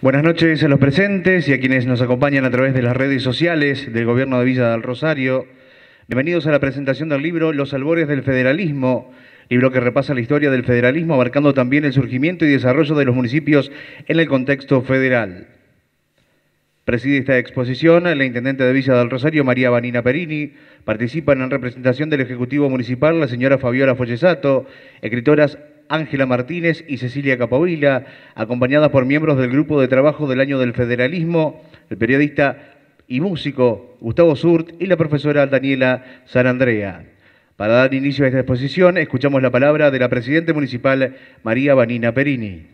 Buenas noches a los presentes y a quienes nos acompañan a través de las redes sociales del Gobierno de Villa del Rosario. Bienvenidos a la presentación del libro Los albores del federalismo, libro que repasa la historia del federalismo, abarcando también el surgimiento y desarrollo de los municipios en el contexto federal. Preside esta exposición la intendente de Villa del Rosario, María Vanina Perini. Participan en representación del Ejecutivo Municipal la señora Fabiola Follesato, escritoras Ángela Martínez y Cecilia Capovilla, acompañadas por miembros del Grupo de Trabajo del Año del Federalismo, el periodista y músico Gustavo Surt y la profesora Daniela Sanandrea. Para dar inicio a esta exposición, escuchamos la palabra de la presidenta municipal, María Vanina Perini.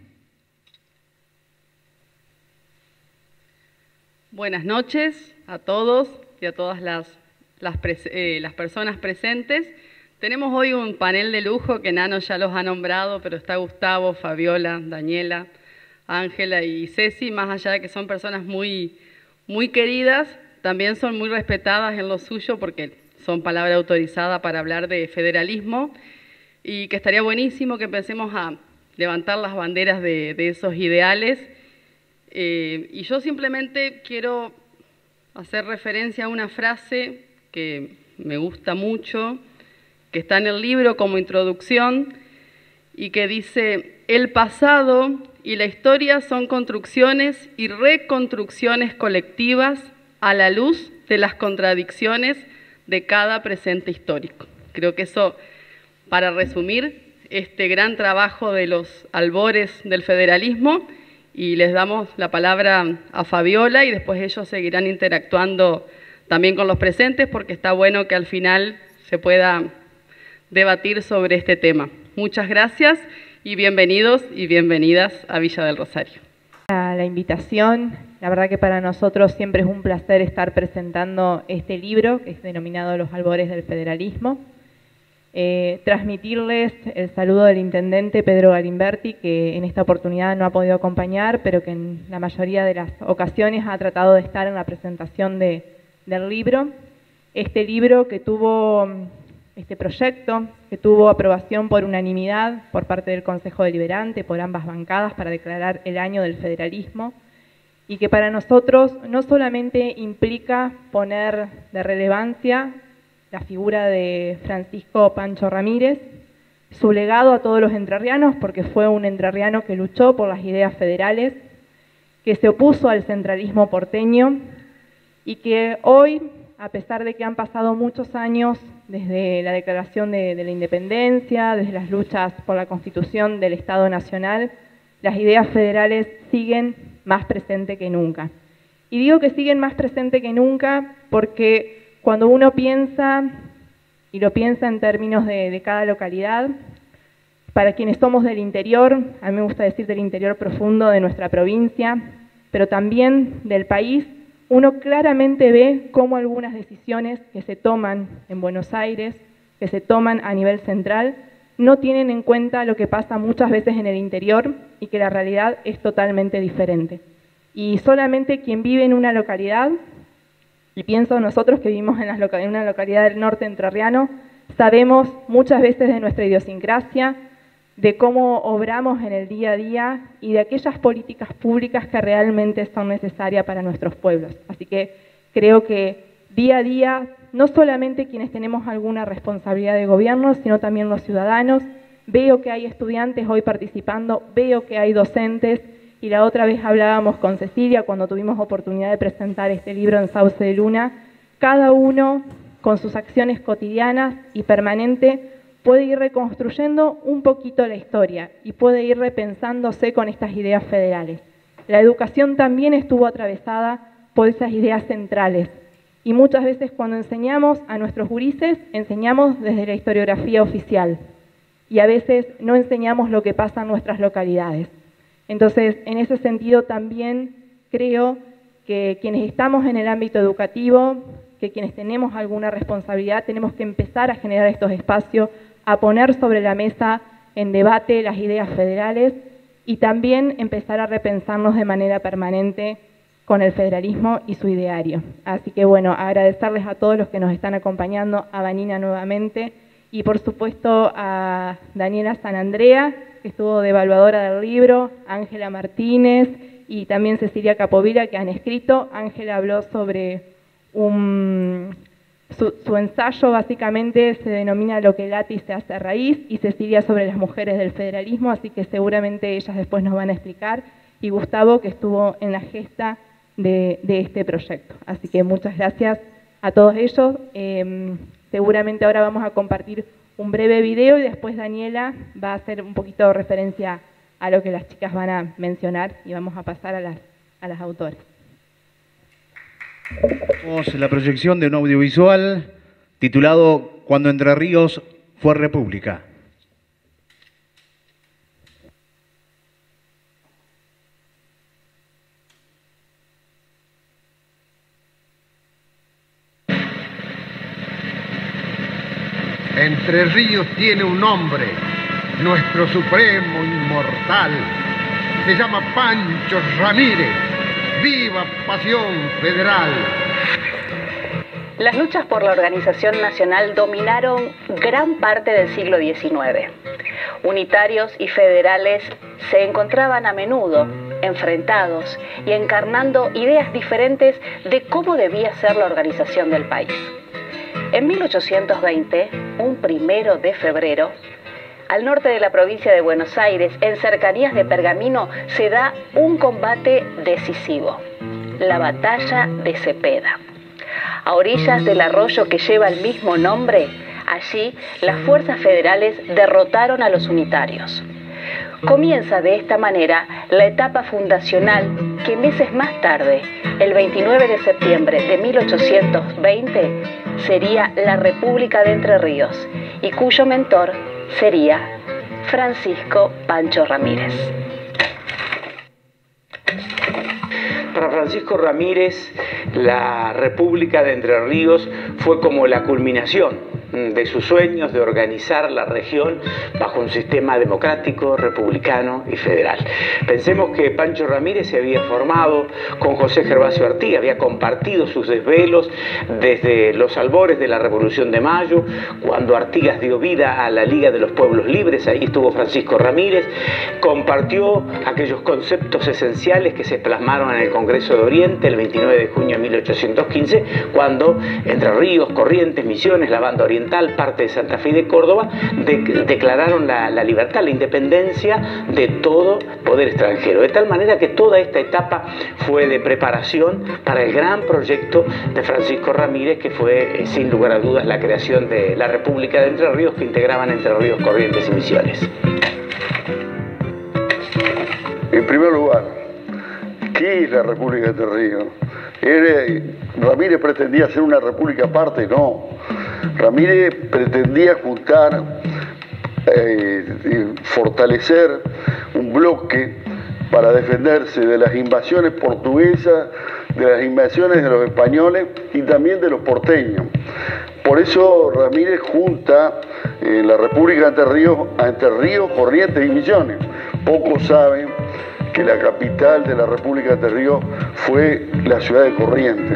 Buenas noches a todos y a todas las personas presentes. Tenemos hoy un panel de lujo que Nano ya los ha nombrado, pero está Gustavo, Fabiola, Daniela, Ángela y Ceci, más allá de que son personas muy queridas, también son muy respetadas en lo suyo porque son palabra autorizada para hablar de federalismo y que estaría buenísimo que empecemos a levantar las banderas de esos ideales. Y yo simplemente quiero hacer referencia a una frase que me gusta mucho, que está en el libro como introducción y que dice: el pasado y la historia son construcciones y reconstrucciones colectivas a la luz de las contradicciones de cada presente histórico. Creo que eso, para resumir este gran trabajo de los albores del federalismo, y les damos la palabra a Fabiola y después ellos seguirán interactuando también con los presentes porque está bueno que al final se pueda debatir sobre este tema. Muchas gracias y bienvenidos y bienvenidas a Villa del Rosario. La invitación, la verdad que para nosotros siempre es un placer estar presentando este libro que es denominado Los albores del federalismo. Transmitirles el saludo del intendente Pedro Galimberti, que en esta oportunidad no ha podido acompañar, pero que en la mayoría de las ocasiones ha tratado de estar en la presentación del libro. Este libro que tuvo, este proyecto que tuvo aprobación por unanimidad por parte del Consejo Deliberante, por ambas bancadas, para declarar el año del federalismo, y que para nosotros no solamente implica poner de relevancia la figura de Francisco Pancho Ramírez, su legado a todos los entrerrianos, porque fue un entrerriano que luchó por las ideas federales, que se opuso al centralismo porteño y que hoy, a pesar de que han pasado muchos años desde la declaración de la independencia, desde las luchas por la constitución del Estado Nacional, las ideas federales siguen más presentes que nunca. Y digo que siguen más presentes que nunca porque cuando uno piensa, y lo piensa en términos de cada localidad, para quienes somos del interior, a mí me gusta decir del interior profundo de nuestra provincia, pero también del país, uno claramente ve cómo algunas decisiones que se toman en Buenos Aires, que se toman a nivel central, no tienen en cuenta lo que pasa muchas veces en el interior y que la realidad es totalmente diferente. Y solamente quien vive en una localidad, y pienso nosotros que vivimos en una localidad del norte entrerriano, sabemos muchas veces de nuestra idiosincrasia, de cómo obramos en el día a día y de aquellas políticas públicas que realmente son necesarias para nuestros pueblos. Así que creo que día a día, no solamente quienes tenemos alguna responsabilidad de gobierno, sino también los ciudadanos. Veo que hay estudiantes hoy participando, veo que hay docentes, y la otra vez hablábamos con Cecilia cuando tuvimos oportunidad de presentar este libro en Sauce de Luna. Cada uno, con sus acciones cotidianas y permanentes, puede ir reconstruyendo un poquito la historia y puede ir repensándose con estas ideas federales. La educación también estuvo atravesada por esas ideas centrales y muchas veces cuando enseñamos a nuestros gurises, enseñamos desde la historiografía oficial y a veces no enseñamos lo que pasa en nuestras localidades. Entonces, en ese sentido también creo que quienes estamos en el ámbito educativo, que quienes tenemos alguna responsabilidad, tenemos que empezar a generar estos espacios, a poner sobre la mesa en debate las ideas federales y también empezar a repensarnos de manera permanente con el federalismo y su ideario. Así que bueno, agradecerles a todos los que nos están acompañando, a Vanina nuevamente y por supuesto a Daniela Sanandrea, que estuvo de evaluadora del libro, Ángela Martínez y también Cecilia Capovilla, que han escrito. Ángela habló sobre su ensayo, básicamente se denomina Lo que late y se hace raíz, y Cecilia sobre las mujeres del federalismo, así que seguramente ellas después nos van a explicar, y Gustavo, que estuvo en la gesta de este proyecto. Así que muchas gracias a todos ellos. Seguramente ahora vamos a compartir un breve video y después Daniela va a hacer un poquito de referencia a lo que las chicas van a mencionar y vamos a pasar a las autoras. Tenemos la proyección de un audiovisual titulado Cuando Entre Ríos fue República. Entre Ríos tiene un nombre, nuestro supremo inmortal. Se llama Pancho Ramírez. ¡Viva Pasión Federal! Las luchas por la organización nacional dominaron gran parte del siglo XIX. Unitarios y federales se encontraban a menudo enfrentados y encarnando ideas diferentes de cómo debía ser la organización del país. En 1820, un 1 de febrero, al norte de la provincia de Buenos Aires, en cercanías de Pergamino, se da un combate decisivo, la Batalla de Cepeda. A orillas del arroyo que lleva el mismo nombre, allí las fuerzas federales derrotaron a los unitarios. Comienza de esta manera la etapa fundacional que meses más tarde, el 29 de septiembre de 1820, sería la República de Entre Ríos y cuyo mentor sería Francisco Pancho Ramírez. Para Francisco Ramírez, la República de Entre Ríos fue como la culminación de sus sueños de organizar la región bajo un sistema democrático, republicano y federal. Pensemos que Pancho Ramírez se había formado con José Gervasio Artigas, había compartido sus desvelos desde los albores de la Revolución de Mayo, cuando Artigas dio vida a la Liga de los Pueblos Libres, ahí estuvo Francisco Ramírez, compartió aquellos conceptos esenciales que se plasmaron en el Congreso de Oriente el 29 de junio de 1815, cuando Entre Ríos, Corrientes, Misiones, la Banda Oriental, parte de Santa Fe y de Córdoba, declararon la libertad, la independencia de todo poder extranjero. De tal manera que toda esta etapa fue de preparación para el gran proyecto de Francisco Ramírez, que fue, sin lugar a dudas, la creación de la República de Entre Ríos, que integraban Entre Ríos, Corrientes y Misiones. En primer lugar, ¿qué es la República de Entre Ríos? Ramírez pretendía ser una república aparte, no. Ramírez pretendía juntar, fortalecer un bloque para defenderse de las invasiones portuguesas, de las invasiones de los españoles y también de los porteños. Por eso Ramírez junta la República de Entre Ríos, Corrientes y Misiones. Pocos saben que la capital de la República de Entre Ríos fue la ciudad de Corrientes.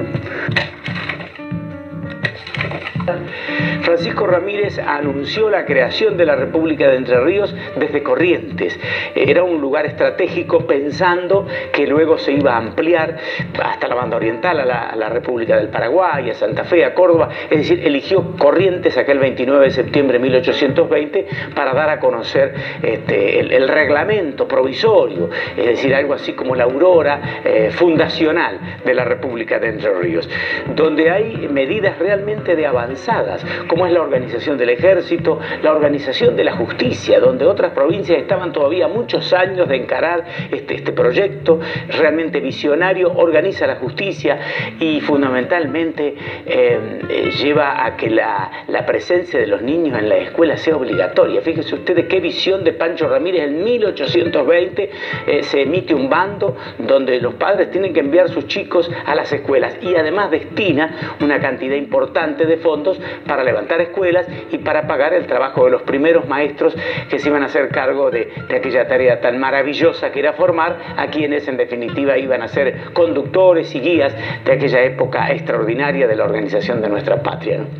Francisco Ramírez anunció la creación de la República de Entre Ríos desde Corrientes. Era un lugar estratégico pensando que luego se iba a ampliar hasta la Banda Oriental, a la República del Paraguay, a Santa Fe, a Córdoba. Es decir, eligió Corrientes aquel 29 de septiembre de 1820 para dar a conocer el reglamento provisorio, es decir, algo así como la aurora fundacional de la República de Entre Ríos, donde hay medidas realmente de avanzadas, como es la organización del ejército, la organización de la justicia, donde otras provincias estaban todavía muchos años de encarar este proyecto realmente visionario. Organiza la justicia y fundamentalmente lleva a que la presencia de los niños en la escuela sea obligatoria. Fíjense ustedes qué visión de Pancho Ramírez. En 1820 se emite un bando donde los padres tienen que enviar sus chicos a las escuelas y además destina una cantidad importante de fondos para levantar escuelas y para pagar el trabajo de los primeros maestros que se iban a hacer cargo de aquella tarea tan maravillosa que era formar a quienes en definitiva iban a ser conductores y guías de aquella época extraordinaria de la organización de nuestra patria, ¿no?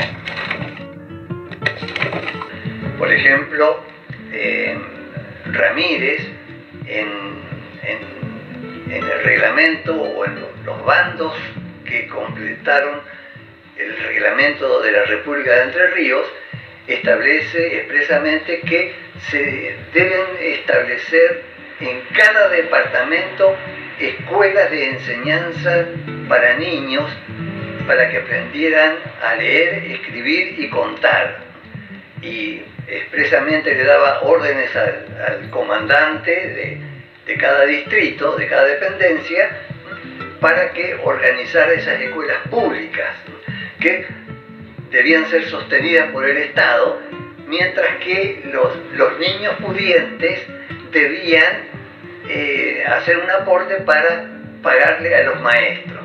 Por ejemplo, Ramírez reglamento o en los bandos que completaron el reglamento de la República de Entre Ríos, establece expresamente que se deben establecer en cada departamento escuelas de enseñanza para niños, para que aprendieran a leer, escribir y contar. Y expresamente le daba órdenes al comandante de cada distrito, de cada dependencia, para que organizara esas escuelas públicas, que debían ser sostenidas por el Estado, mientras que los niños pudientes debían hacer un aporte para pagarle a los maestros.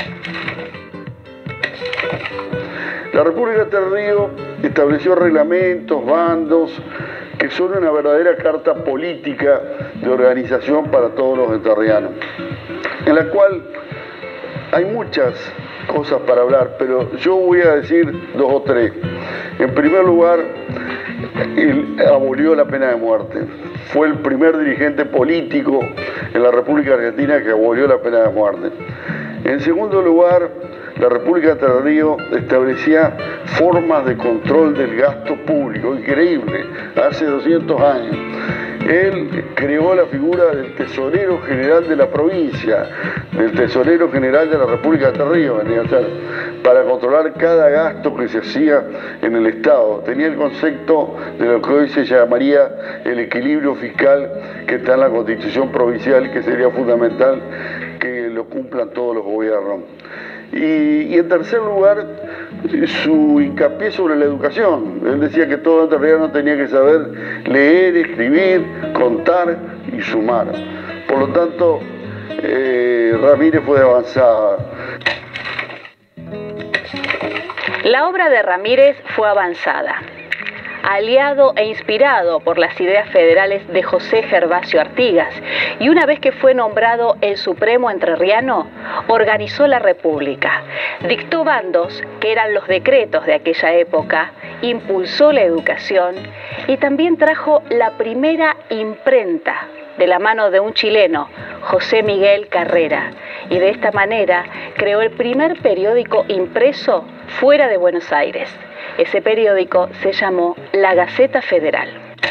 La República de Entre Ríos estableció reglamentos, bandos, que son una verdadera carta política de organización para todos los entrerrianos, en la cual hay muchas cosas para hablar, pero yo voy a decir 2 o 3. En primer lugar, él abolió la pena de muerte. Fue el primer dirigente político en la República Argentina que abolió la pena de muerte. En segundo lugar, la República de Entre Ríos establecía formas de control del gasto público, increíble, hace 200 años. Él creó la figura del tesorero general de la provincia, del tesorero general de la República de Entre Ríos, venía a ser, para controlar cada gasto que se hacía en el Estado. Tenía el concepto de lo que hoy se llamaría el equilibrio fiscal que está en la Constitución provincial, que sería fundamental que lo cumplan todos los gobiernos. Y en tercer lugar, su hincapié sobre la educación. Él decía que todo entrerriano tenía que saber leer, escribir, contar y sumar. Por lo tanto, Ramírez fue de avanzada. La obra de Ramírez fue avanzada. Aliado e inspirado por las ideas federales de José Gervasio Artigas, y una vez que fue nombrado el Supremo Entrerriano, organizó la República, dictó bandos, que eran los decretos de aquella época, impulsó la educación y también trajo la primera imprenta de la mano de un chileno, José Miguel Carrera, y de esta manera creó el primer periódico impreso fuera de Buenos Aires. Ese periódico se llamó La Gaceta Federal.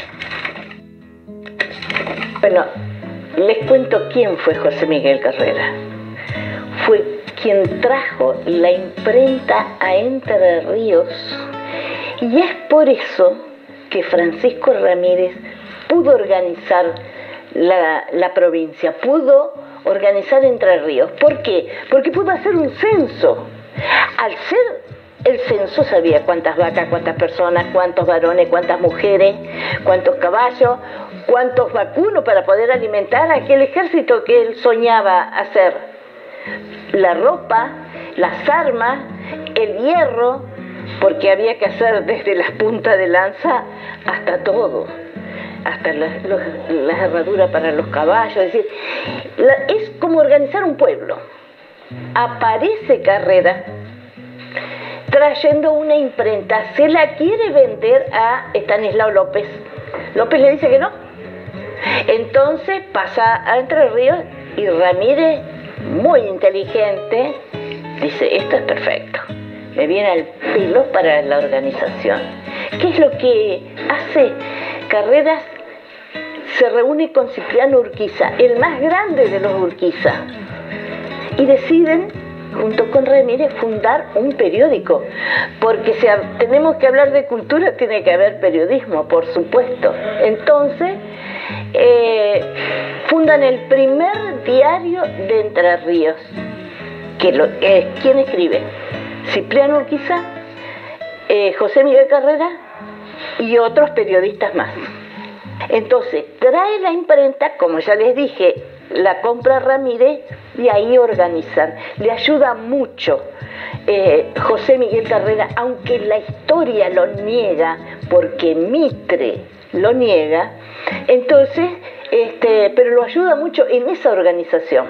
Bueno, les cuento quién fue José Miguel Carrera. Fue quien trajo la imprenta a Entre Ríos, y es por eso que Francisco Ramírez pudo organizar la provincia, pudo organizar Entre Ríos. ¿Por qué? Porque pudo hacer un censo. Al ser el censo sabía cuántas vacas, cuántas personas, cuántos varones, cuántas mujeres, cuántos caballos, cuántos vacunos para poder alimentar a aquel ejército que él soñaba hacer. La ropa, las armas, el hierro, porque había que hacer desde las puntas de lanza hasta todo, hasta las herraduras para los caballos. Es decir, es como organizar un pueblo. Aparece Carrera trayendo una imprenta, se la quiere vender a Estanislao López. López le dice que no. Entonces pasa a Entre Ríos y Ramírez, muy inteligente, dice, esto es perfecto, me viene al pelo para la organización. ¿Qué es lo que hace Carreras? Se reúne con Cipriano Urquiza, el más grande de los Urquiza, y deciden junto con Ramírez fundar un periódico, porque si tenemos que hablar de cultura tiene que haber periodismo, por supuesto. Entonces fundan el primer diario de Entre Ríos. ¿Quién escribe? Cipriano Urquiza, José Miguel Carrera y otros periodistas más. Entonces trae la imprenta, como ya les dije, la compra Ramírez y ahí organizan. Le ayuda mucho José Miguel Carrera, aunque la historia lo niega, porque Mitre lo niega, entonces, pero lo ayuda mucho en esa organización.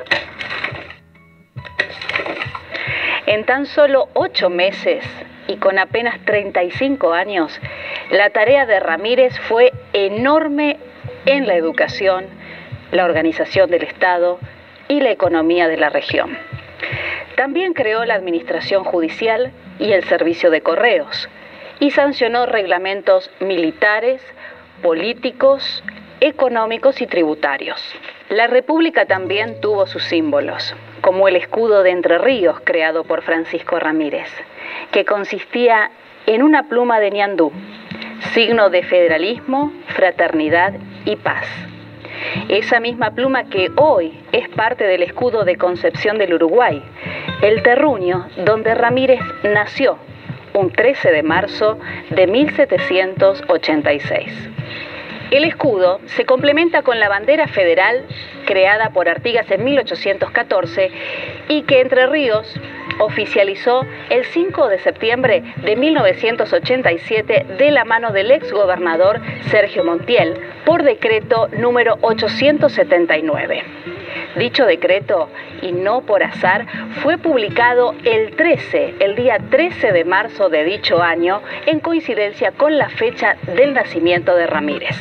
En tan solo 8 meses y con apenas 35 años, la tarea de Ramírez fue enorme en la educación, la organización del Estado y la economía de la región. También creó la administración judicial y el servicio de correos y sancionó reglamentos militares, políticos, económicos y tributarios. La República también tuvo sus símbolos, como el escudo de Entre Ríos creado por Francisco Ramírez, que consistía en una pluma de ñandú, signo de federalismo, fraternidad y paz. Esa misma pluma que hoy es parte del escudo de Concepción del Uruguay, el terruño donde Ramírez nació, un 13 de marzo de 1786. El escudo se complementa con la bandera federal creada por Artigas en 1814 y que Entre Ríos oficializó el 5 de septiembre de 1987 de la mano del exgobernador Sergio Montiel por decreto número 879. Dicho decreto, y no por azar, fue publicado el día 13 de marzo de dicho año, en coincidencia con la fecha del nacimiento de Ramírez.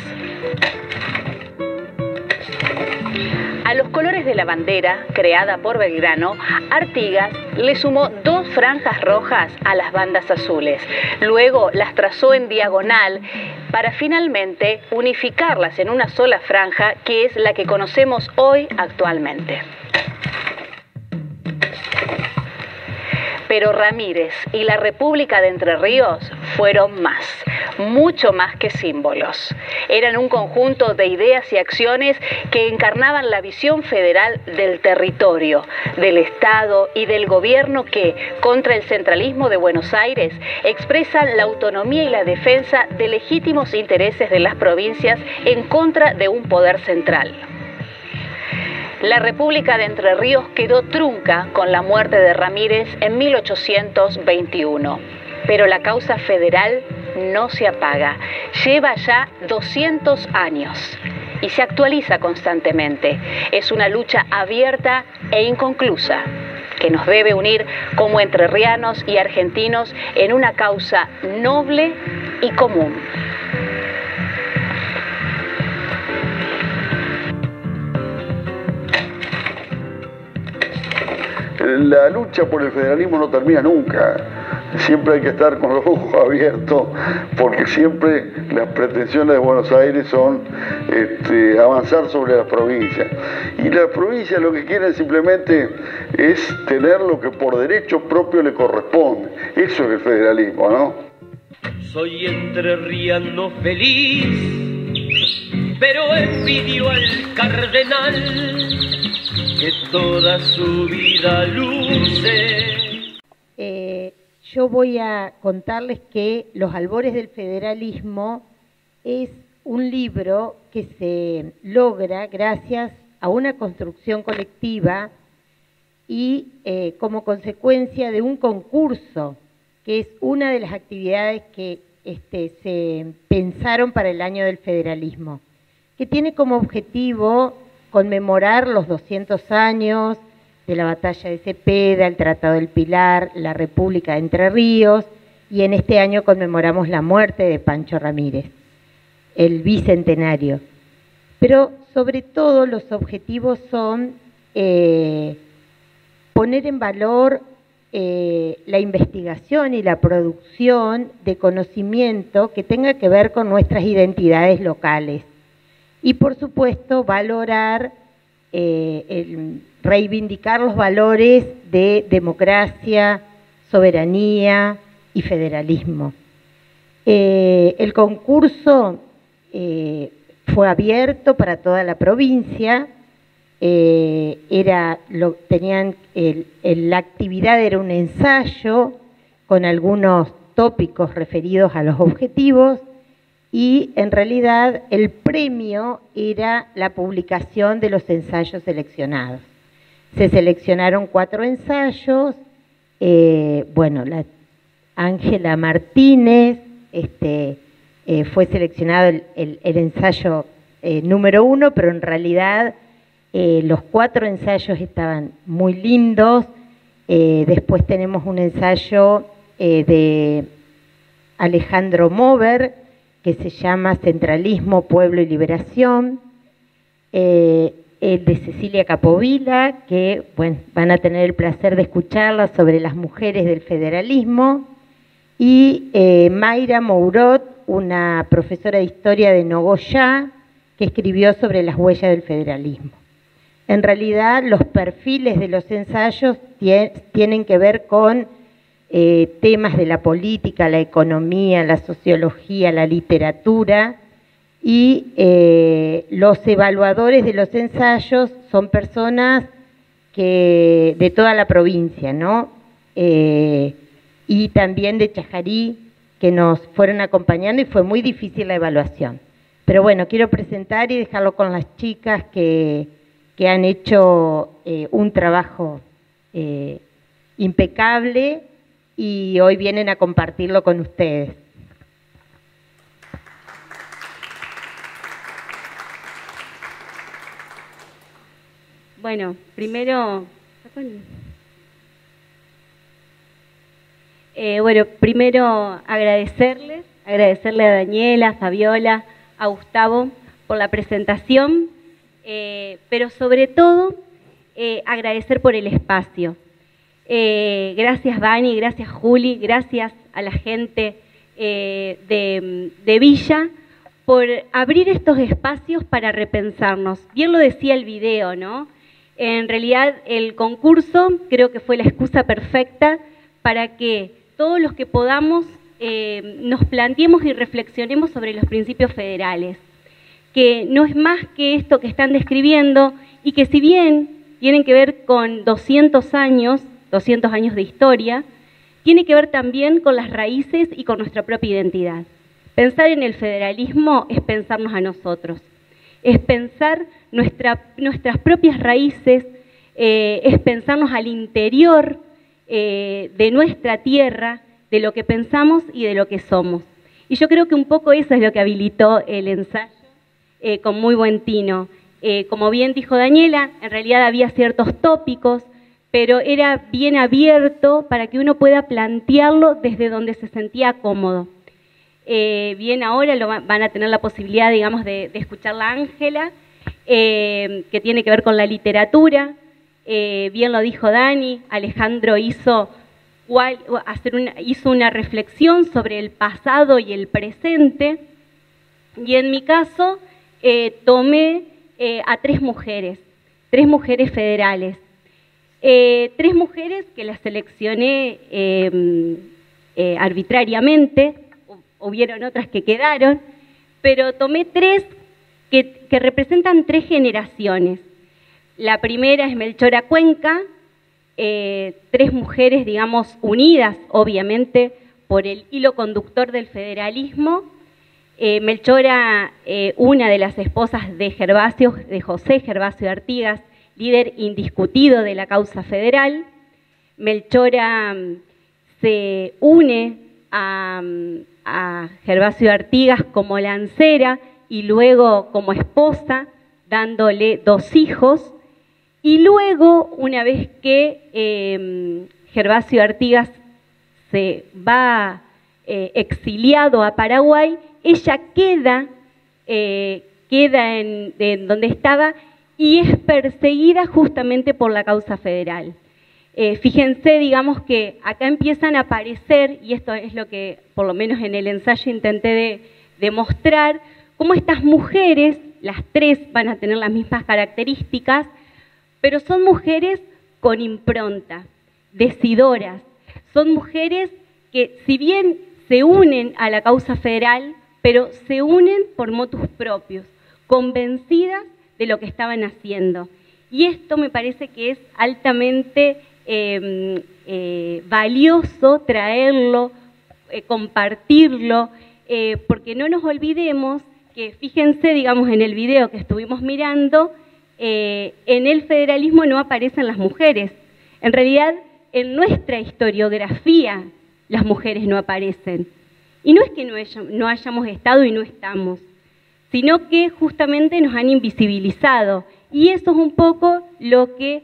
A los colores de la bandera, creada por Belgrano, Artigas le sumó 2 franjas rojas a las bandas azules. Luego las trazó en diagonal para finalmente unificarlas en una sola franja, que es la que conocemos hoy actualmente. Pero Ramírez y la República de Entre Ríos fueron más, mucho más que símbolos. Eran un conjunto de ideas y acciones que encarnaban la visión federal del territorio, del Estado y del gobierno que, contra el centralismo de Buenos Aires, expresan la autonomía y la defensa de legítimos intereses de las provincias en contra de un poder central. La República de Entre Ríos quedó trunca con la muerte de Ramírez en 1821, pero la causa federal no se apaga. Lleva ya 200 años y se actualiza constantemente. Es una lucha abierta e inconclusa que nos debe unir como entrerrianos y argentinos en una causa noble y común. La lucha por el federalismo no termina nunca. Siempre hay que estar con los ojos abiertos, porque siempre las pretensiones de Buenos Aires son avanzar sobre las provincias. Y las provincias lo que quieren simplemente es tener lo que por derecho propio le corresponde. Eso es el federalismo, ¿no? Soy entrerriano feliz, pero envidio al cardenal que toda su vida luce. Yo voy a contarles que Los albores del federalismo es un libro que se logra gracias a una construcción colectiva y como consecuencia de un concurso, que es una de las actividades que se pensaron para el año del federalismo, que tiene como objetivo conmemorar los 200 años de la batalla de Cepeda, el Tratado del Pilar, la República de Entre Ríos, y en este año conmemoramos la muerte de Pancho Ramírez, el bicentenario. Pero sobre todo los objetivos son poner en valor la investigación y la producción de conocimiento que tenga que ver con nuestras identidades locales. Y por supuesto valorar, reivindicar los valores de democracia, soberanía y federalismo. El concurso fue abierto para toda la provincia, la actividad era un ensayo con algunos tópicos referidos a los objetivos, y en realidad el premio era la publicación de los ensayos seleccionados. Se seleccionaron 4 ensayos, Ángela Martínez, fue seleccionado el ensayo número 1, pero en realidad los 4 ensayos estaban muy lindos. Después tenemos un ensayo de Alejandro Mover, que se llama Centralismo, Pueblo y Liberación. el de Cecilia Capovilla, que bueno, van a tener el placer de escucharla, sobre las mujeres del federalismo, y Mayra Mourot, una profesora de historia de Nogoyá, que escribió sobre las huellas del federalismo. En realidad, los perfiles de los ensayos tienen que ver con temas de la política, la economía, la sociología, la literatura, y los evaluadores de los ensayos son personas de toda la provincia, ¿no? Y también de Chajarí, que nos fueron acompañando, y fue muy difícil la evaluación. Pero bueno, quiero presentar y dejarlo con las chicas que han hecho un trabajo impecable y hoy vienen a compartirlo con ustedes. Bueno, primero agradecerle a Daniela, a Fabiola, a Gustavo por la presentación, pero sobre todo agradecer por el espacio. Gracias Vani, gracias Juli, gracias a la gente de Villa por abrir estos espacios para repensarnos. Bien lo decía el video, ¿no? En realidad el concurso creo que fue la excusa perfecta para que todos los que podamos nos planteemos y reflexionemos sobre los principios federales, que no es más que esto que están describiendo y que si bien tienen que ver con 200 años de historia, tiene que ver también con las raíces y con nuestra propia identidad. Pensar en el federalismo es pensarnos a nosotros, es pensar nuestras propias raíces, es pensarnos al interior de nuestra tierra, de lo que pensamos y de lo que somos. Y yo creo que un poco eso es lo que habilitó el ensayo con muy buen tino. Como bien dijo Daniela, en realidad había ciertos tópicos, pero era bien abierto para que uno pueda plantearlo desde donde se sentía cómodo. Bien, ahora van a tener la posibilidad, digamos, de escucharla Ángela, que tiene que ver con la literatura. Bien lo dijo Dani, Alejandro hizo una reflexión sobre el pasado y el presente, y en mi caso tomé a tres mujeres federales, tres mujeres que las seleccioné arbitrariamente, hubieron otras que quedaron, pero tomé tres que representan tres generaciones. La primera es Melchora Cuenca, tres mujeres, digamos, unidas, obviamente, por el hilo conductor del federalismo. Melchora, una de las esposas de José Gervasio Artigas, líder indiscutido de la causa federal. Melchora se une a Gervasio Artigas como lancera y luego como esposa, dándole 2 hijos. Y luego, una vez que Gervasio Artigas se va exiliado a Paraguay, ella queda en donde estaba y es perseguida justamente por la causa federal. Fíjense, digamos, que acá empiezan a aparecer, y esto es lo que por lo menos en el ensayo intenté demostrar, cómo estas mujeres, las tres van a tener las mismas características, pero son mujeres con impronta, decidoras, son mujeres que si bien se unen a la causa federal, pero se unen por motus propios, convencidas de lo que estaban haciendo. Y esto me parece que es altamente valioso traerlo, compartirlo, porque no nos olvidemos que, fíjense, digamos, en el video que estuvimos mirando, en el federalismo no aparecen las mujeres. En realidad, en nuestra historiografía, las mujeres no aparecen. Y no es que no hayamos estado y no estamos, sino que justamente nos han invisibilizado. Y eso es un poco lo que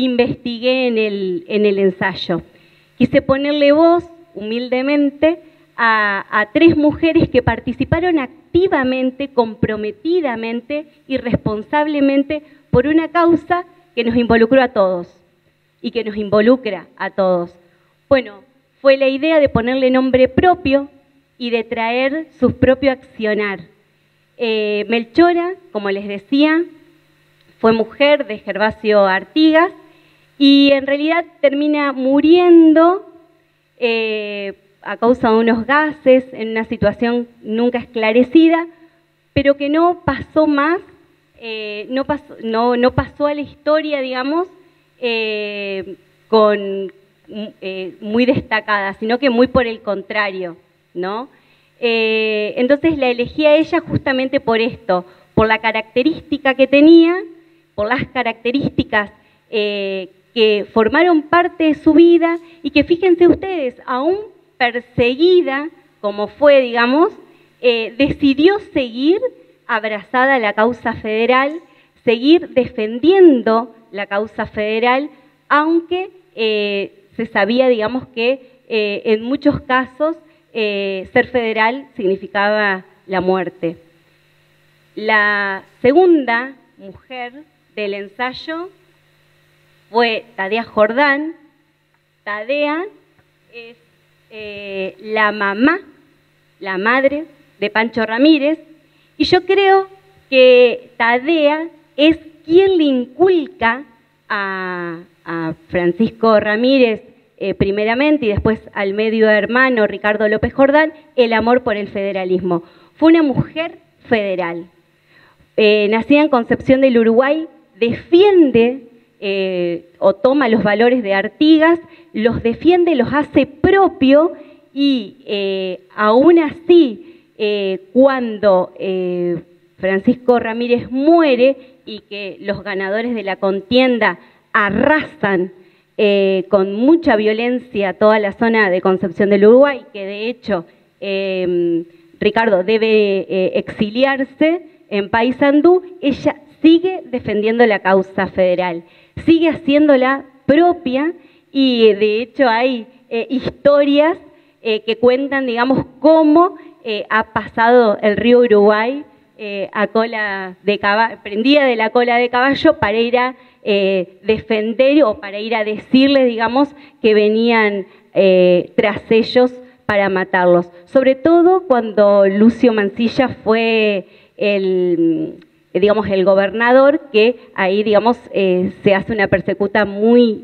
investigué en el ensayo. Quise ponerle voz, humildemente, a 3 mujeres que participaron activamente, comprometidamente y responsablemente por una causa que nos involucró a todos y que nos involucra a todos. Bueno, fue la idea de ponerle nombre propio y de traer su propio accionar. Melchora, como les decía, fue mujer de Gervasio Artigas y en realidad termina muriendo a causa de unos gases, en una situación nunca esclarecida, pero que no pasó más, no pasó a la historia, digamos, muy destacada, sino que muy por el contrario, ¿no? Entonces la elegí a ella justamente por esto, por la característica que tenía, por las características que formaron parte de su vida y que, fíjense ustedes, aún perseguida, como fue, digamos, decidió seguir abrazada a la causa federal, seguir defendiendo la causa federal, aunque se sabía, digamos, que en muchos casos ser federal significaba la muerte. La segunda mujer del ensayo fue Tadea Jordán. Tadea es la mamá, la madre de Pancho Ramírez, y yo creo que Tadea es quien le inculca a Francisco Ramírez primeramente y después al medio hermano Ricardo López Jordán el amor por el federalismo. Fue una mujer federal. Nacida en Concepción del Uruguay, defiende o toma los valores de Artigas, los defiende, los hace propio y aún así, cuando Francisco Ramírez muere y que los ganadores de la contienda arrasan con mucha violencia toda la zona de Concepción del Uruguay, que de hecho Ricardo debe exiliarse en Paysandú, ella sigue defendiendo la causa federal, sigue haciéndola propia y de hecho hay historias que cuentan, digamos, cómo ha pasado el río Uruguay a cola de caballo, prendida de la cola de caballo para ir a defender o para ir a decirles, digamos, que venían tras ellos para matarlos. Sobre todo cuando Lucio Mansilla fue el gobernador, que ahí, digamos, se hace una persecuta muy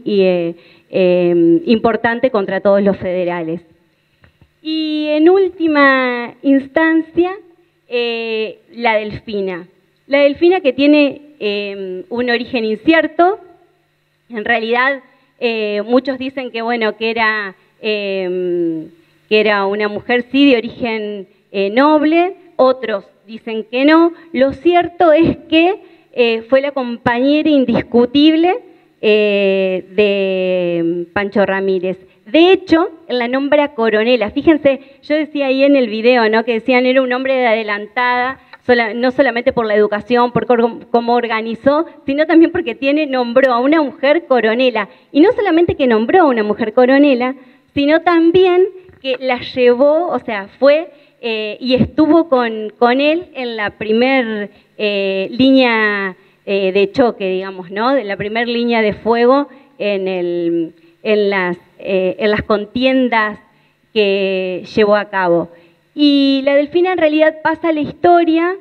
importante contra todos los federales. Y en última instancia, la Delfina. La Delfina, que tiene un origen incierto. En realidad, muchos dicen que, bueno, que era una mujer, sí, de origen noble, otros dicen que no. Lo cierto es que fue la compañera indiscutible de Pancho Ramírez. De hecho, él la nombra coronela. Fíjense, yo decía ahí en el video, ¿no?, que decían era un hombre de adelantada, no solamente por la educación, por cómo organizó, sino también porque nombró a una mujer coronela. Y no solamente que nombró a una mujer coronela, sino también que la llevó, o sea, fue y estuvo con él en la primer línea de choque, digamos, ¿no?, de la primer línea de fuego en las contiendas que llevó a cabo. Y la Delfina en realidad pasa a la historia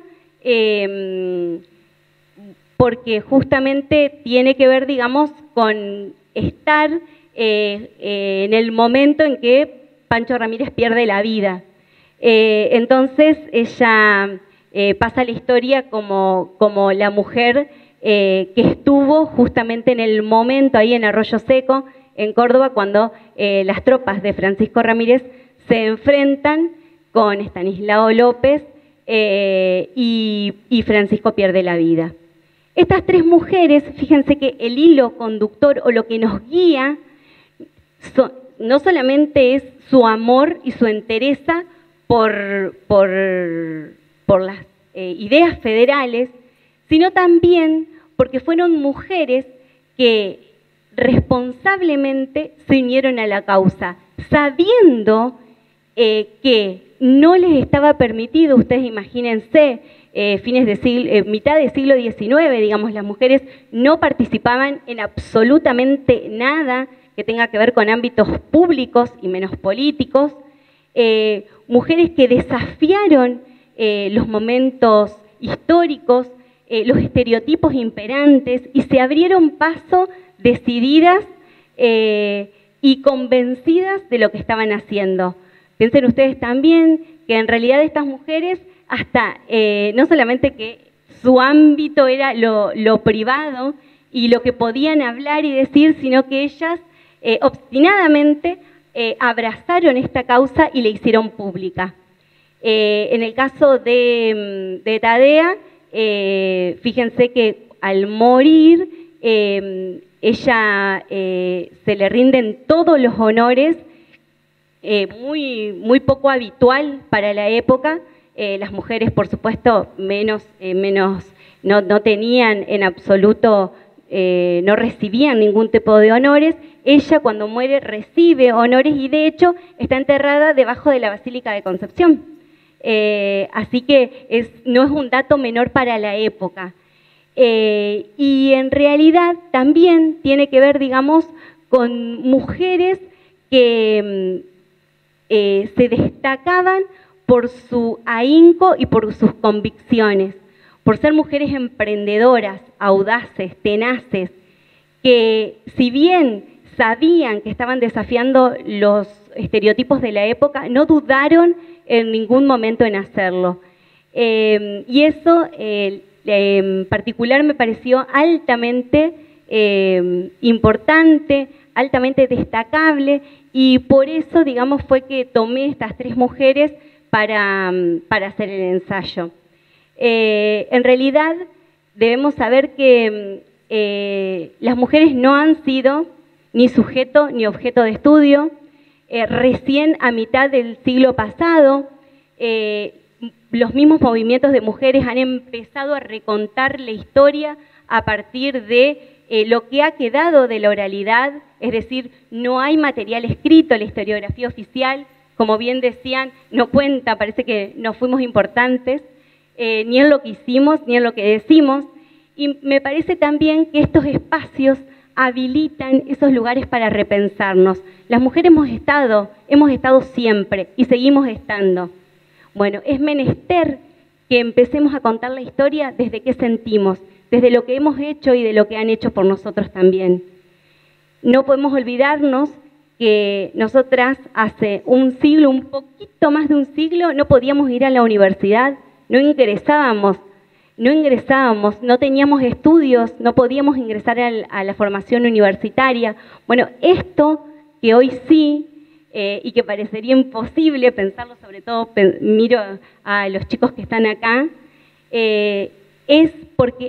porque justamente tiene que ver, digamos, con estar en el momento en que Pancho Ramírez pierde la vida. Entonces ella pasa a la historia como la mujer que estuvo justamente en el momento ahí en Arroyo Seco, en Córdoba, cuando las tropas de Francisco Ramírez se enfrentan con Estanislao López y Francisco pierde la vida. Estas 3 mujeres, fíjense que el hilo conductor o lo que nos guía no solamente es su amor y su entereza por las ideas federales, sino también porque fueron mujeres que responsablemente se unieron a la causa, sabiendo que no les estaba permitido, ustedes imagínense, mitad del siglo XIX, digamos, las mujeres no participaban en absolutamente nada que tenga que ver con ámbitos públicos y menos políticos, mujeres que desafiaron los momentos históricos, los estereotipos imperantes y se abrieron paso decididas y convencidas de lo que estaban haciendo. Piensen ustedes también que en realidad estas mujeres hasta no solamente que su ámbito era lo privado y lo que podían hablar y decir, sino que ellas obstinadamente abrazaron esta causa y la hicieron pública. En el caso de Tadea, fíjense que al morir, ella se le rinden todos los honores, muy poco habitual para la época. Las mujeres, por supuesto, no tenían en absoluto, no recibían ningún tipo de honores. Ella, cuando muere, recibe honores y, de hecho, está enterrada debajo de la Basílica de Concepción. Así que no es un dato menor para la época. Y en realidad también tiene que ver, digamos, con mujeres que se destacaban por su ahínco y por sus convicciones, por ser mujeres emprendedoras, audaces, tenaces, que si bien sabían que estaban desafiando los estereotipos de la época, no dudaron en ningún momento en hacerlo. Y eso en particular me pareció altamente importante, altamente destacable, y por eso, digamos, fue que tomé estas tres mujeres para hacer el ensayo. En realidad, debemos saber que las mujeres no han sido ni sujeto ni objeto de estudio. Recién a mitad del siglo pasado, los mismos movimientos de mujeres han empezado a recontar la historia a partir de lo que ha quedado de la oralidad, es decir, no hay material escrito, la historiografía oficial, como bien decían, no cuenta, parece que no fuimos importantes, ni en lo que hicimos, ni en lo que decimos, y me parece también que estos espacios habilitan esos lugares para repensarnos. Las mujeres hemos estado siempre y seguimos estando. Bueno, es menester que empecemos a contar la historia desde qué sentimos, desde lo que hemos hecho y de lo que han hecho por nosotros también. No podemos olvidarnos que nosotras hace un siglo, un poquito más de un siglo, no podíamos ir a la universidad, no ingresábamos, no teníamos estudios, no podíamos ingresar a la formación universitaria. Bueno, esto que hoy sí, y que parecería imposible pensarlo, sobre todo miro a los chicos que están acá, es porque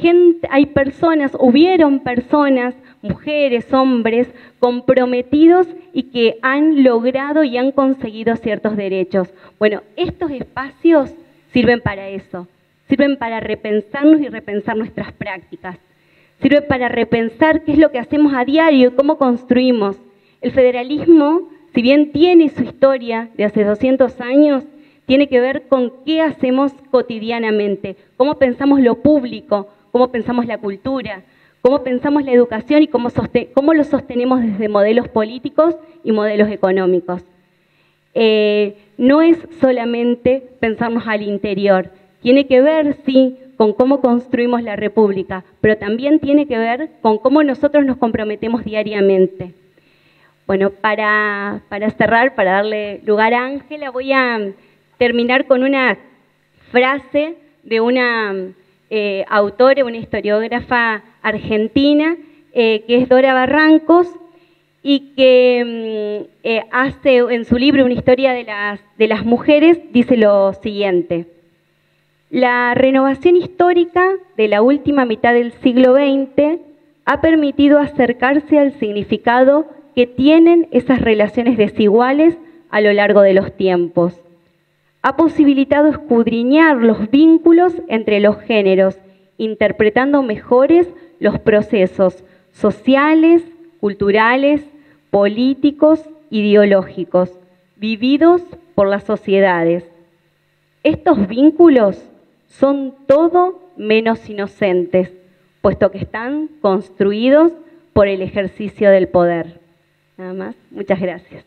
hubieron personas, mujeres, hombres, comprometidos y que han logrado y han conseguido ciertos derechos. Bueno, estos espacios sirven para eso, sirven para repensarnos y repensar nuestras prácticas, sirven para repensar qué es lo que hacemos a diario y cómo construimos. El federalismo, si bien tiene su historia de hace 200 años, tiene que ver con qué hacemos cotidianamente, cómo pensamos lo público, cómo pensamos la cultura, cómo pensamos la educación y cómo lo sostenemos desde modelos políticos y modelos económicos. No es solamente pensarnos al interior, tiene que ver, sí, con cómo construimos la República, pero también tiene que ver con cómo nosotros nos comprometemos diariamente. Bueno, para cerrar, para darle lugar a Ángela, voy a terminar con una frase de una autora, una historiógrafa argentina, que es Dora Barrancos, y que hace en su libro Una historia de las mujeres, dice lo siguiente: la renovación histórica de la última mitad del siglo XX ha permitido acercarse al significado que tienen esas relaciones desiguales a lo largo de los tiempos. Ha posibilitado escudriñar los vínculos entre los géneros, interpretando mejores los procesos sociales, culturales, políticos, ideológicos, vividos por las sociedades. Estos vínculos son todo menos inocentes, puesto que están construidos por el ejercicio del poder. Nada más, muchas gracias.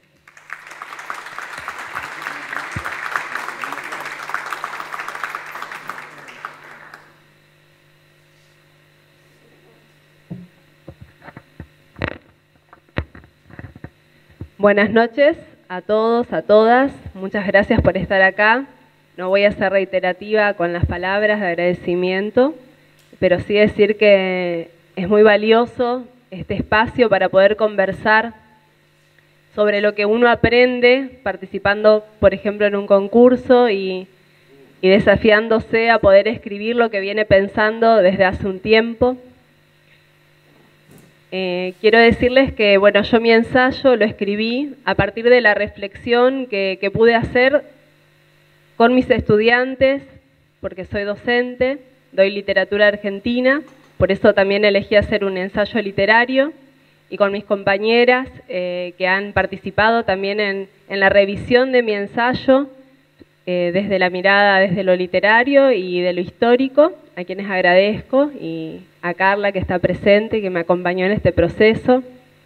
Buenas noches a todos, a todas. Muchas gracias por estar acá. No voy a ser reiterativa con las palabras de agradecimiento, pero sí decir que es muy valioso este espacio para poder conversar sobre lo que uno aprende participando, por ejemplo, en un concurso y desafiándose a poder escribir lo que viene pensando desde hace un tiempo. Quiero decirles que, bueno, yo mi ensayo lo escribí a partir de la reflexión que pude hacer con mis estudiantes, porque soy docente, doy literatura argentina, por eso también elegí hacer un ensayo literario, y con mis compañeras que han participado también en la revisión de mi ensayo, desde la mirada, desde lo literario y de lo histórico, a quienes agradezco, y a Carla, que está presente, que me acompañó en este proceso.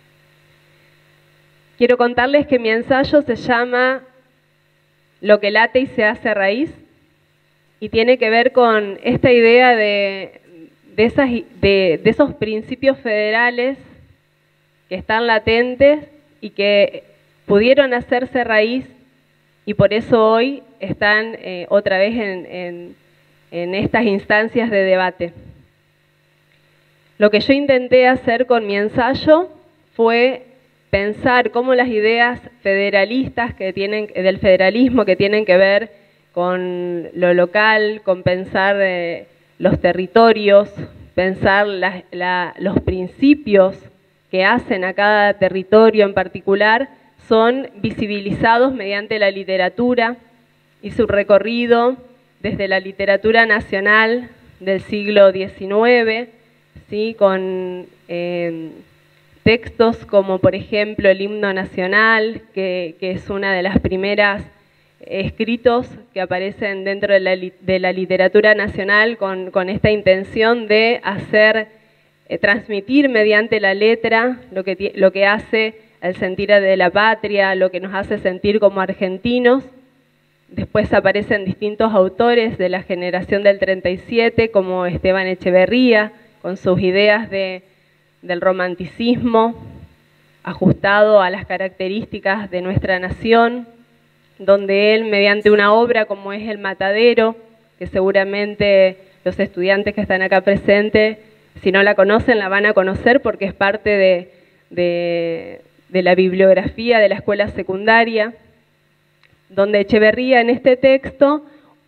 Quiero contarles que mi ensayo se llama Lo que late y se hace raíz, y tiene que ver con esta idea de esos principios federales que están latentes y que pudieron hacerse raíz, y por eso hoy están otra vez en estas instancias de debate. Lo que yo intenté hacer con mi ensayo fue pensar cómo las ideas federalistas del federalismo, que tienen que ver con lo local, con pensar los territorios, pensar los principios que hacen a cada territorio en particular, son visibilizados mediante la literatura y su recorrido desde la literatura nacional del siglo XIX, ¿sí? Con textos como, por ejemplo, el himno nacional, que es una de las primeras escritos que aparecen dentro de la literatura nacional con esta intención de hacer, transmitir mediante la letra lo que hace el sentir de la patria, lo que nos hace sentir como argentinos. Después aparecen distintos autores de la generación del 37, como Esteban Echeverría, con sus ideas del romanticismo ajustado a las características de nuestra nación, donde él, mediante una obra como es El Matadero, que seguramente los estudiantes que están acá presentes, si no la conocen, la van a conocer porque es parte de la bibliografía de la escuela secundaria, donde Echeverría en este texto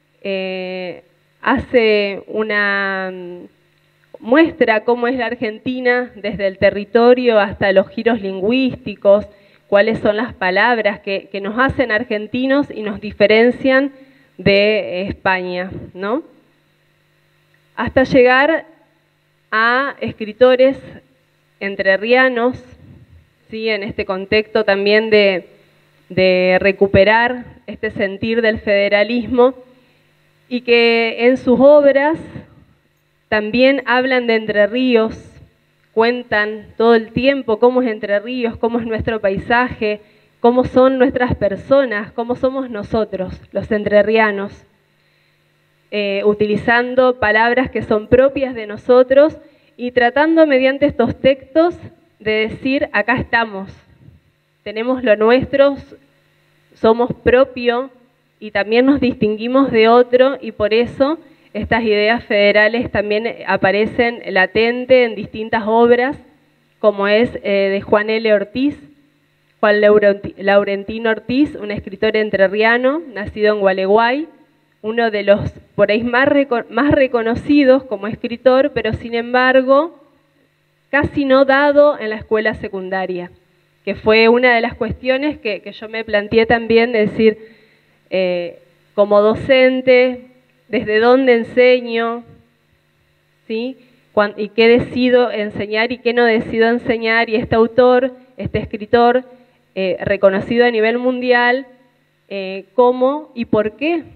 muestra cómo es la Argentina desde el territorio hasta los giros lingüísticos, cuáles son las palabras que nos hacen argentinos y nos diferencian de España, ¿no? Hasta llegar a escritores entrerrianos, ¿sí? En este contexto también de recuperar este sentir del federalismo, y que en sus obras también hablan de Entre Ríos, cuentan todo el tiempo cómo es Entre Ríos, cómo es nuestro paisaje, cómo son nuestras personas, cómo somos nosotros, los entrerrianos, utilizando palabras que son propias de nosotros y tratando mediante estos textos de decir, acá estamos, tenemos lo nuestro, somos propio y también nos distinguimos de otro, y por eso estas ideas federales también aparecen latente en distintas obras, como es de Juan L. Ortiz, Juan Laurentino Ortiz, un escritor entrerriano, nacido en Gualeguay, uno de los por ahí más reconocidos como escritor, pero sin embargo casi no dado en la escuela secundaria, que fue una de las cuestiones que yo me planteé también, de decir, como docente, ¿desde dónde enseño? ¿Sí? ¿Y qué decido enseñar y qué no decido enseñar? Y este autor, este escritor, reconocido a nivel mundial, cómo y por qué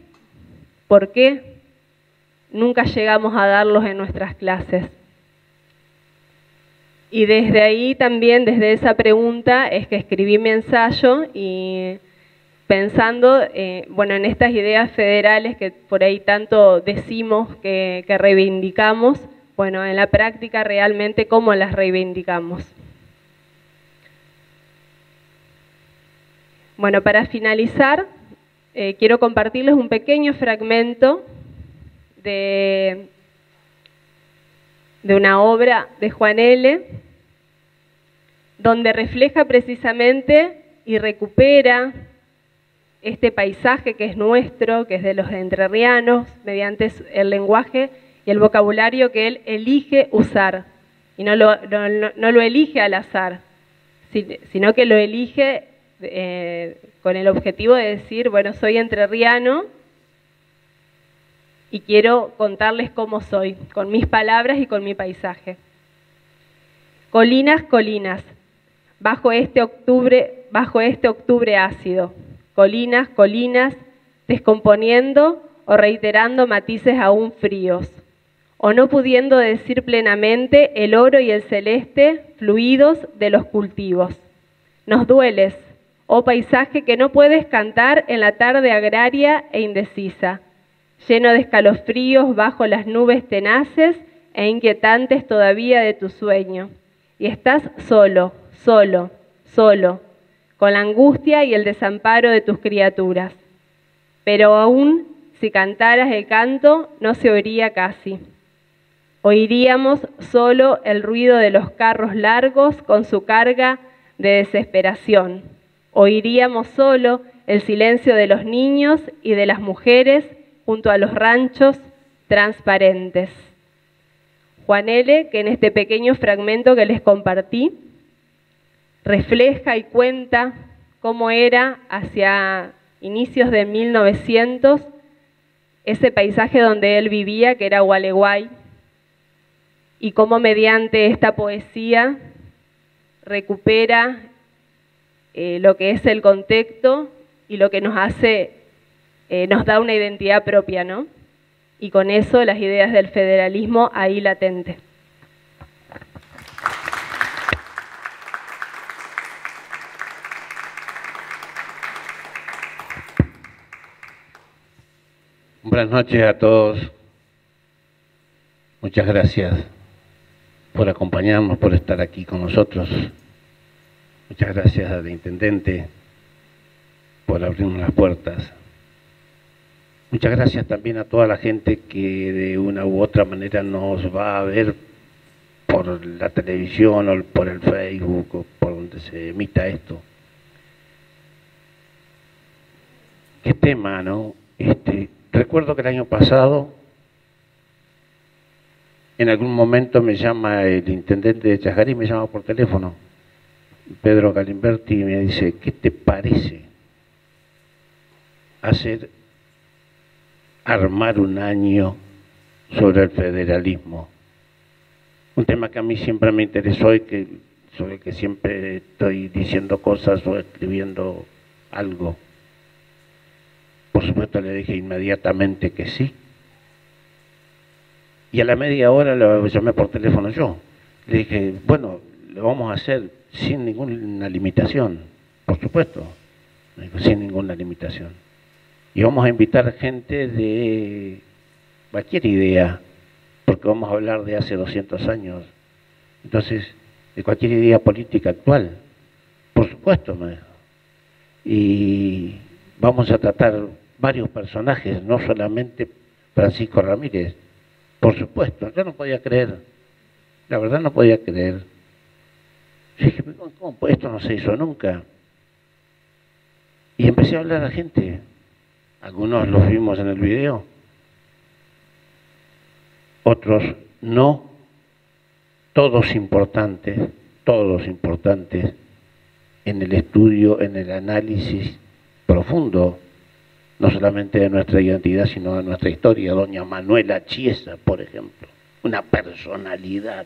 nunca llegamos a darlos en nuestras clases. Y desde ahí también, desde esa pregunta, es que escribí mi ensayo y pensando en estas ideas federales que por ahí tanto decimos que reivindicamos, bueno, en la práctica realmente cómo las reivindicamos. Bueno, para finalizar, quiero compartirles un pequeño fragmento de una obra de Juan L., donde refleja precisamente y recupera este paisaje que es nuestro, que es de los entrerrianos, mediante el lenguaje y el vocabulario que él elige usar. Y no lo elige al azar, sino que lo elige con el objetivo de decir, bueno, soy entrerriano y quiero contarles cómo soy, con mis palabras y con mi paisaje. Colinas, colinas, bajo este octubre ácido. Colinas, colinas, descomponiendo o reiterando matices aún fríos, o no pudiendo decir plenamente el oro y el celeste fluidos de los cultivos. Nos dueles, oh paisaje que no puedes cantar en la tarde agraria e indecisa, lleno de escalofríos bajo las nubes tenaces e inquietantes todavía de tu sueño. Y estás solo, solo, solo, con la angustia y el desamparo de tus criaturas. Pero aún si cantaras el canto, no se oiría casi. Oiríamos solo el ruido de los carros largos con su carga de desesperación. Oiríamos solo el silencio de los niños y de las mujeres junto a los ranchos transparentes. Juan L., que en este pequeño fragmento que les compartí, refleja y cuenta cómo era hacia inicios de 1900 ese paisaje donde él vivía, que era Gualeguay, y cómo mediante esta poesía recupera lo que es el contexto y lo que nos hace, nos da una identidad propia, ¿no? Y con eso las ideas del federalismo ahí latentes. Buenas noches a todos. Muchas gracias por acompañarnos, por estar aquí con nosotros. Muchas gracias al intendente por abrirnos las puertas. Muchas gracias también a toda la gente que de una u otra manera nos va a ver por la televisión o por el Facebook o por donde se emita esto. ¿Qué tema, no? Recuerdo que el año pasado, en algún momento me llama el intendente de Chajarí, me llama por teléfono, Pedro Galimberti, y me dice, ¿qué te parece armar un año sobre el federalismo? Un tema que a mí siempre me interesó y sobre el que siempre estoy diciendo cosas o escribiendo algo. Por supuesto le dije inmediatamente que sí. Y a la media hora lo llamé por teléfono yo. Le dije, bueno, lo vamos a hacer sin ninguna limitación, por supuesto, sin ninguna limitación. Y vamos a invitar gente de cualquier idea, porque vamos a hablar de hace 200 años. Entonces, de cualquier idea política actual, por supuesto, me dijo. Y vamos a tratar varios personajes, no solamente Francisco Ramírez, por supuesto. Yo no podía creer, la verdad no podía creer. Yo dije, ¿cómo? Esto no se hizo nunca. Y empecé a hablar a la gente. Algunos los vimos en el video, otros no, todos importantes en el estudio, en el análisis profundo, no solamente de nuestra identidad, sino de nuestra historia. Doña Manuela Chiesa, por ejemplo, una personalidad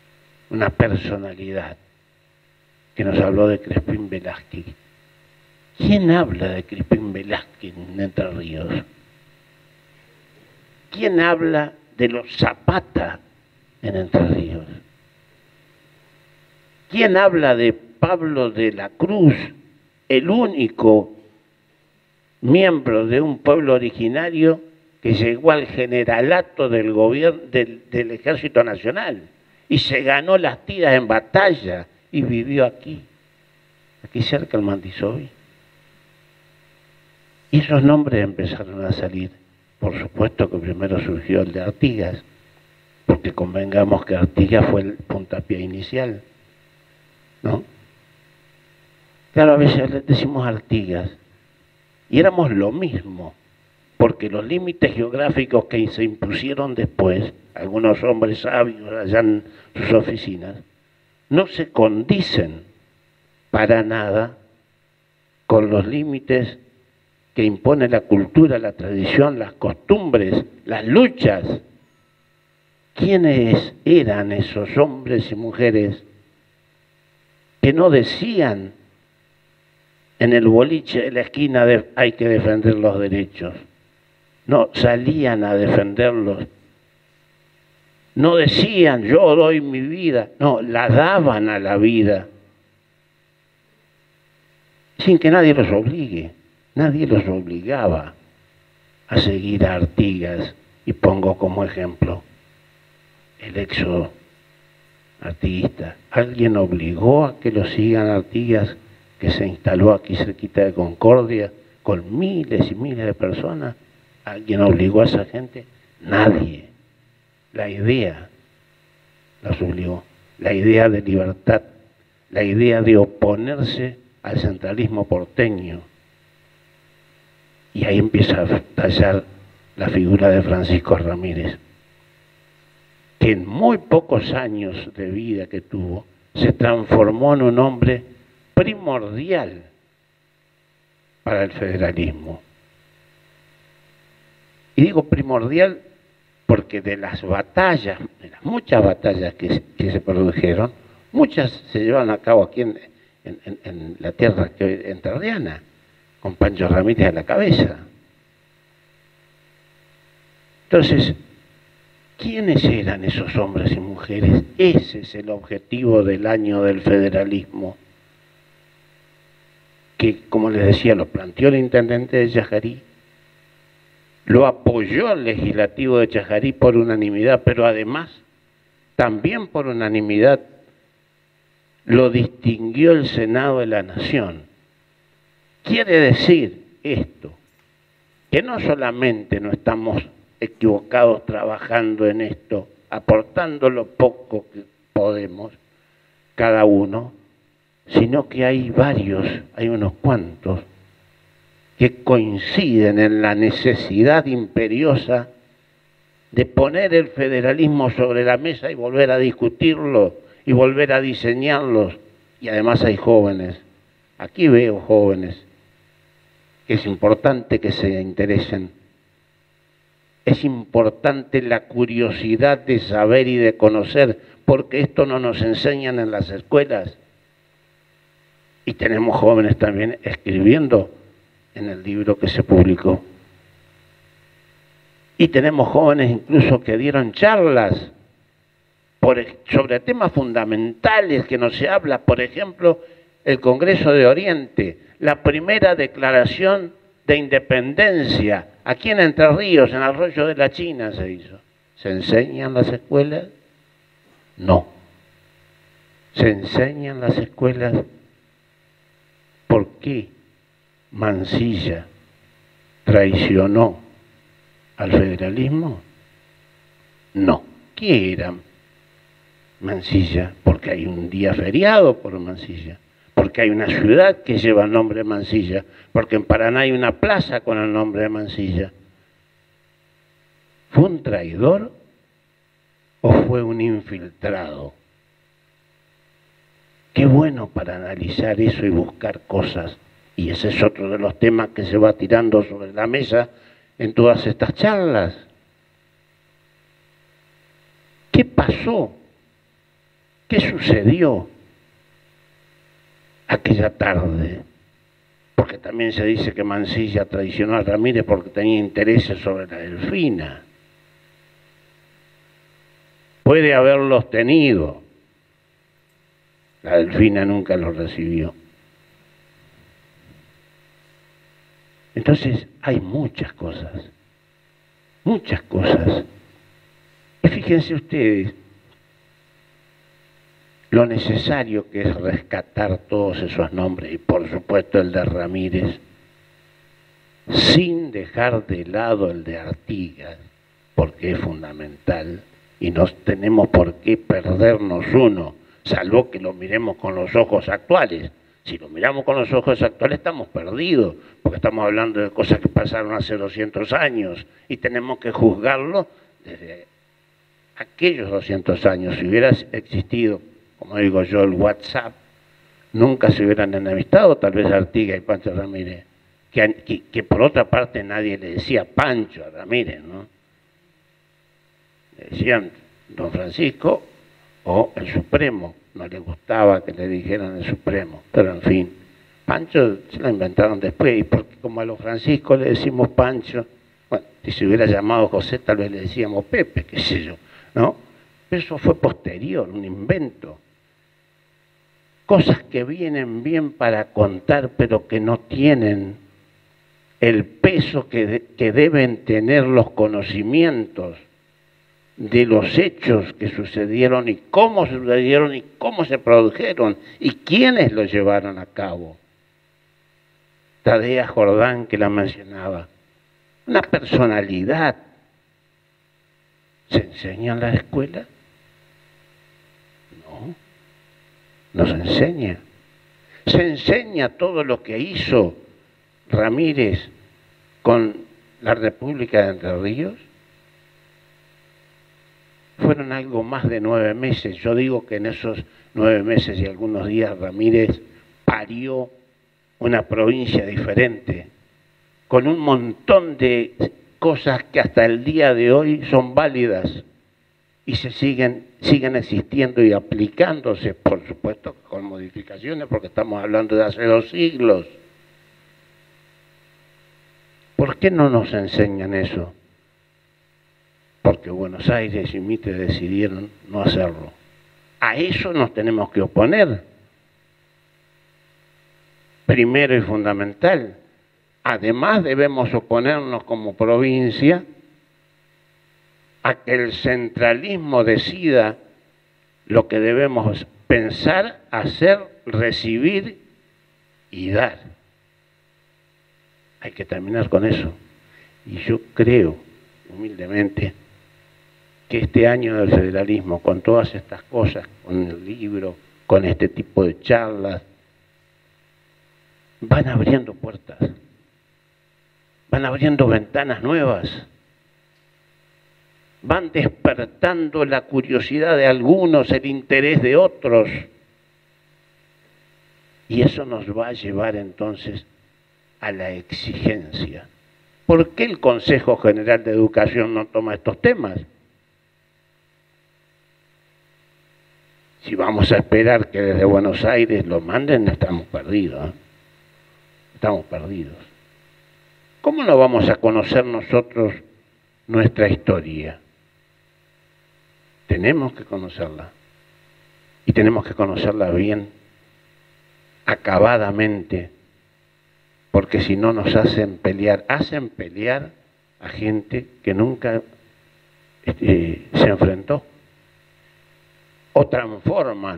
que nos habló de Crespín Velázquez, ¿Quién habla de Crispín Velázquez en Entre Ríos? ¿Quién habla de los Zapata en Entre Ríos? ¿Quién habla de Pablo de la Cruz, el único miembro de un pueblo originario que llegó al generalato del gobierno del Ejército Nacional y se ganó las tiras en batalla y vivió aquí cerca del Mandisoví? Y esos nombres empezaron a salir. Por supuesto que primero surgió el de Artigas, porque convengamos que Artigas fue el puntapié inicial, ¿no? Claro, a veces le decimos Artigas, y éramos lo mismo, porque los límites geográficos que se impusieron después, algunos hombres sabios allá en sus oficinas, no se condicen para nada con los límites que impone la cultura, la tradición, las costumbres, las luchas. ¿Quiénes eran esos hombres y mujeres que no decían en el boliche de la esquina hay que defender los derechos? No, salían a defenderlos. No decían yo doy mi vida, no, la daban a la vida. Sin que nadie los obligue. Nadie los obligaba a seguir a Artigas, y pongo como ejemplo el éxodo artiguista. ¿Alguien obligó a que lo sigan a Artigas, que se instaló aquí cerquita de Concordia con miles y miles de personas? ¿Alguien obligó a esa gente? Nadie. La idea los obligó, la idea de libertad, la idea de oponerse al centralismo porteño. Y ahí empieza a tallar la figura de Francisco Ramírez, que en muy pocos años de vida que tuvo, se transformó en un hombre primordial para el federalismo. Y digo primordial porque de las batallas, de las muchas batallas que se produjeron, muchas se llevan a cabo aquí en la tierra entrerriana, con Pancho Ramírez a la cabeza. Entonces, ¿quiénes eran esos hombres y mujeres? Ese es el objetivo del año del federalismo, que, como les decía, lo planteó el intendente de Chajarí, lo apoyó el legislativo de Chajarí por unanimidad, pero además, también por unanimidad, lo distinguió el Senado de la Nación. Quiere decir esto, que no solamente no estamos equivocados trabajando en esto, aportando lo poco que podemos, cada uno, sino que hay varios, hay unos cuantos, que coinciden en la necesidad imperiosa de poner el federalismo sobre la mesa y volver a discutirlo y volver a diseñarlos. Y además hay jóvenes, aquí veo jóvenes, que es importante que se interesen. Es importante la curiosidad de saber y de conocer, porque esto no nos enseñan en las escuelas. Y tenemos jóvenes también escribiendo en el libro que se publicó. Y tenemos jóvenes incluso que dieron charlas sobre temas fundamentales que no se habla. Por ejemplo, el Congreso de Oriente, la primera declaración de independencia aquí en Entre Ríos, en Arroyo de la China se hizo. ¿Se enseña en las escuelas? No. ¿Se enseña en las escuelas? ¿Por qué Mansilla traicionó al federalismo? No. ¿Qué era Mansilla? Porque hay un día feriado por Mansilla, porque hay una ciudad que lleva el nombre de Mansilla, porque en Paraná hay una plaza con el nombre de Mansilla. ¿Fue un traidor o fue un infiltrado? Qué bueno para analizar eso y buscar cosas. Y ese es otro de los temas que se va tirando sobre la mesa en todas estas charlas. ¿Qué pasó? ¿Qué sucedió aquella tarde porque también se dice que Mansilla traicionó a Ramírez porque tenía intereses sobre la Delfina. Puede haberlos tenido. La Delfina nunca los recibió. Entonces hay muchas cosas. Muchas cosas. Y fíjense ustedes lo necesario que es rescatar todos esos nombres, y por supuesto el de Ramírez, sin dejar de lado el de Artigas, porque es fundamental, y no tenemos por qué perdernos uno, salvo que lo miremos con los ojos actuales. Si lo miramos con los ojos actuales estamos perdidos, porque estamos hablando de cosas que pasaron hace 200 años, y tenemos que juzgarlo desde aquellos 200 años. Si hubiera existido, como digo yo, el WhatsApp, nunca se hubieran enemistado tal vez Artigas y Pancho Ramírez, que por otra parte nadie le decía Pancho a Ramírez, ¿no? Le decían Don Francisco o el Supremo, no le gustaba que le dijeran el Supremo, pero en fin, Pancho se lo inventaron después, y porque como a los Francisco le decimos Pancho, bueno, si se hubiera llamado José tal vez le decíamos Pepe, qué sé yo, ¿no? Pero eso fue posterior, un invento. Cosas que vienen bien para contar, pero que no tienen el peso que deben tener los conocimientos de los hechos que sucedieron y cómo sucedieron y cómo se produjeron y quiénes los llevaron a cabo. Tadea Jordán, que la mencionaba, una personalidad. ¿Se enseña en la escuela? No, no se enseña. Se enseña todo lo que hizo Ramírez con la República de Entre Ríos. Fueron algo más de 9 meses. Yo digo que en esos 9 meses y algunos días Ramírez parió una provincia diferente, con un montón de cosas que hasta el día de hoy son válidas y se siguen existiendo y aplicándose, por supuesto con modificaciones, porque estamos hablando de hace 2 siglos. ¿Por qué no nos enseñan eso? Porque Buenos Aires y Mitre decidieron no hacerlo. A eso nos tenemos que oponer. Primero y fundamental. Además debemos oponernos como provincia a que el centralismo decida lo que debemos pensar, hacer, recibir y dar. Hay que terminar con eso. Y yo creo, humildemente, que este año del federalismo, con todas estas cosas, con el libro, con este tipo de charlas, van abriendo puertas, van abriendo ventanas nuevas, van despertando la curiosidad de algunos, el interés de otros, y eso nos va a llevar entonces a la exigencia. ¿Por qué el Consejo General de Educación no toma estos temas? Si vamos a esperar que desde Buenos Aires lo manden, estamos perdidos, ¿eh? Estamos perdidos. ¿Cómo no vamos a conocer nosotros nuestra historia? Tenemos que conocerla. Y tenemos que conocerla bien, acabadamente, porque si no nos hacen pelear a gente que nunca se enfrentó. O transforman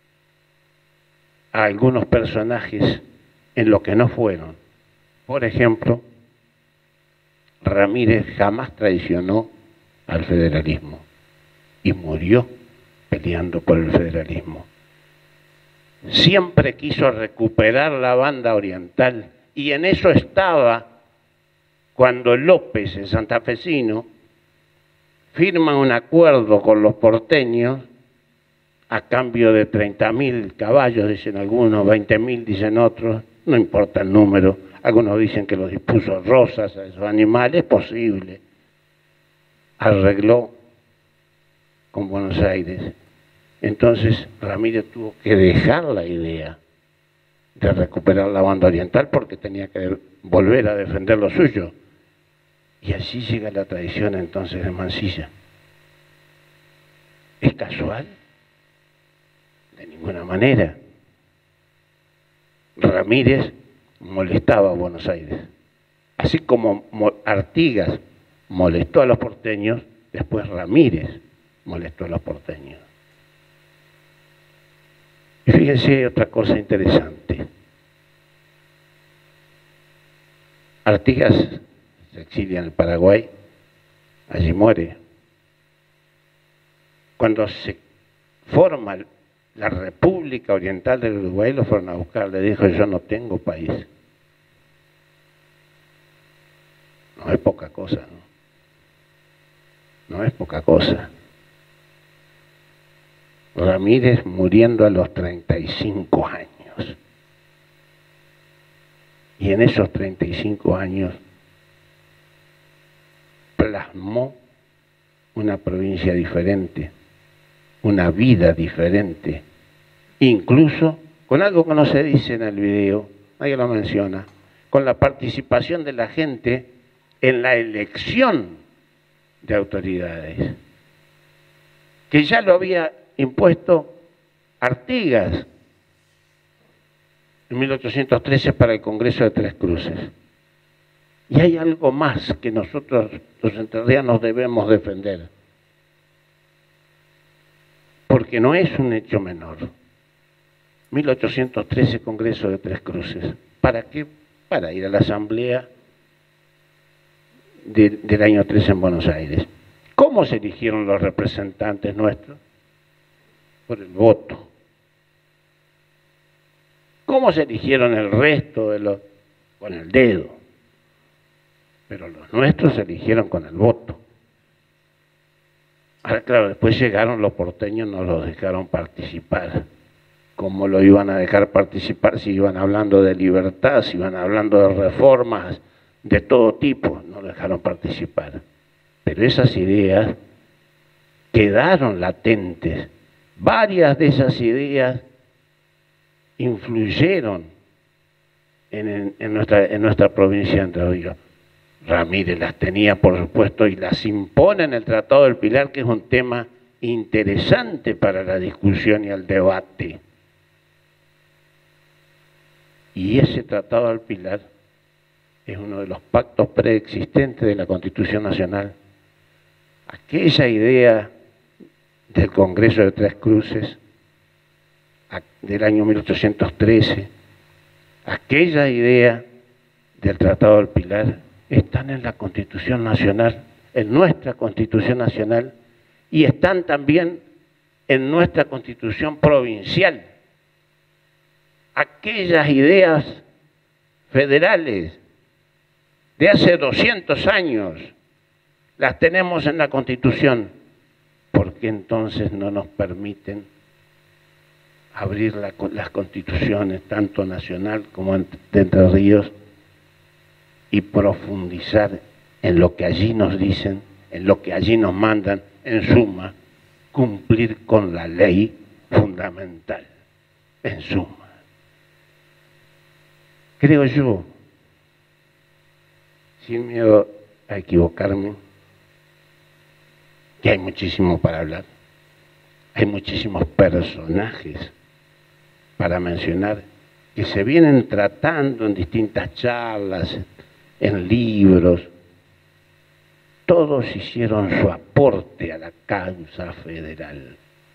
a algunos personajes en lo que no fueron. Por ejemplo, Ramírez jamás traicionó al federalismo y murió peleando por el federalismo. Siempre quiso recuperar la banda oriental y en eso estaba cuando López, el santafesino, firma un acuerdo con los porteños a cambio de 30.000 caballos, dicen algunos, 20.000 dicen otros, no importa el número, algunos dicen que los dispuso Rosas a esos animales, es posible. Arregló con Buenos Aires. Entonces Ramírez tuvo que dejar la idea de recuperar la banda oriental porque tenía que volver a defender lo suyo. Y así llega la tradición entonces de Mansilla. ¿Es casual? De ninguna manera. Ramírez molestaba a Buenos Aires. Así como Artigas molestó a los porteños, después Ramírez molestó a los porteños. Y fíjense otra cosa interesante. Artigas se exilia en el Paraguay, allí muere. Cuando se forma la República Oriental del Uruguay, lo fueron a buscar, le dijo: yo no tengo país. No es poca cosa, ¿no? No es poca cosa. Ramírez muriendo a los 35 años. Y en esos 35 años plasmó una provincia diferente, una vida diferente, incluso con algo que no se dice en el video, nadie lo menciona, con la participación de la gente en la elección de autoridades, que ya lo había impuesto Artigas en 1813 para el Congreso de Tres Cruces. Y hay algo más que nosotros los entrerrianos debemos defender, porque no es un hecho menor. 1813 Congreso de Tres Cruces. ¿Para qué? Para ir a la asamblea del año 13 en Buenos Aires. ¿Cómo se eligieron los representantes nuestros? Por el voto. ¿Cómo se eligieron el resto de los? Con el dedo. Pero los nuestros se eligieron con el voto. Ahora, claro, después llegaron los porteños, no los dejaron participar. ¿Cómo lo iban a dejar participar si iban hablando de libertad, si iban hablando de reformas de todo tipo? No lo dejaron participar. Pero esas ideas quedaron latentes. Varias de esas ideas influyeron en nuestra provincia de Entre Ríos. Ramírez las tenía, por supuesto, y las impone en el Tratado del Pilar, que es un tema interesante para la discusión y el debate. Y ese Tratado del Pilar es uno de los pactos preexistentes de la Constitución Nacional. Aquella idea del Congreso de Tres Cruces del año 1813, aquella idea del Tratado del Pilar, están en la Constitución Nacional, en nuestra Constitución Nacional, y están también en nuestra Constitución Provincial. Aquellas ideas federales de hace 200 años las tenemos en la Constitución. ¿Por qué entonces no nos permiten abrir las constituciones, tanto nacional como de Entre Ríos, y profundizar en lo que allí nos dicen, en lo que allí nos mandan, en suma, cumplir con la ley fundamental, en suma? Creo yo, sin miedo a equivocarme, que hay muchísimo para hablar, hay muchísimos personajes para mencionar que se vienen tratando en distintas charlas, en libros. Todos hicieron su aporte a la causa federal.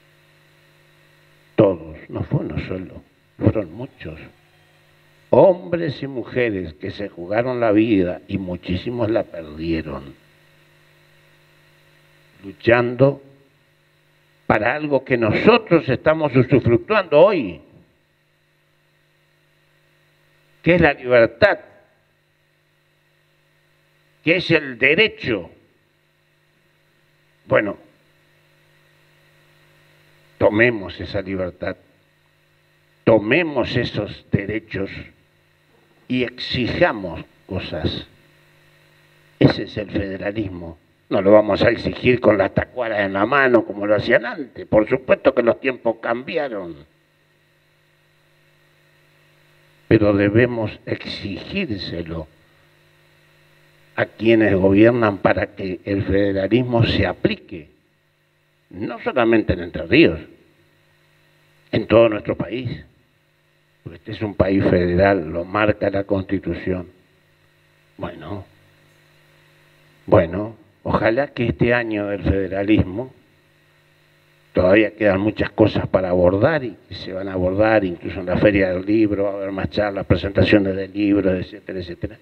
Todos, no fue uno solo, fueron muchos. Hombres y mujeres que se jugaron la vida y muchísimos la perdieron, luchando para algo que nosotros estamos usufructuando hoy, que es la libertad, que es el derecho. Bueno, tomemos esa libertad, tomemos esos derechos y exijamos cosas. Ese es el federalismo. No lo vamos a exigir con las tacuaras en la mano como lo hacían antes. Por supuesto que los tiempos cambiaron. pero debemos exigírselo a quienes gobiernan para que el federalismo se aplique, no solamente en Entre Ríos, en todo nuestro país, porque este es un país federal, lo marca la Constitución. Bueno, ojalá que este año del federalismo, todavía quedan muchas cosas para abordar y que se van a abordar, incluso en la Feria del Libro, va a haber más charlas, presentaciones de libros, etcétera, etcétera.